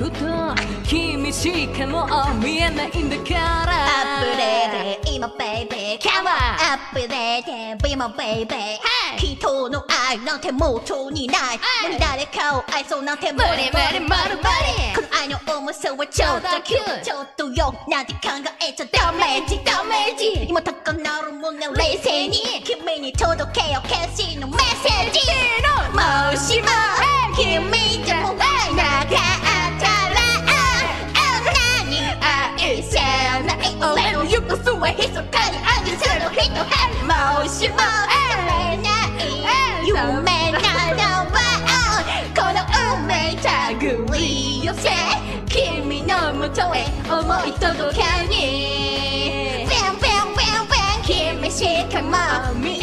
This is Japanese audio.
こと君しかもう見えないんだからアップデート今ベイベー Come on アップデート今ベイベー人の愛なんてもうとにない誰かを愛そうなんて無理無理無理無理この愛の重さはちょっとキューちょっとよなんて考えちゃダメージダメージ今高鳴る胸を冷静に君に届けよ決心のメッセージもしも君じゃもうなかったらあんなに愛せない俺の行く末は密かに愛せる人もしも会えない夢ならばこの運命手繰り寄せ君のもとへ思い届けに君しかも見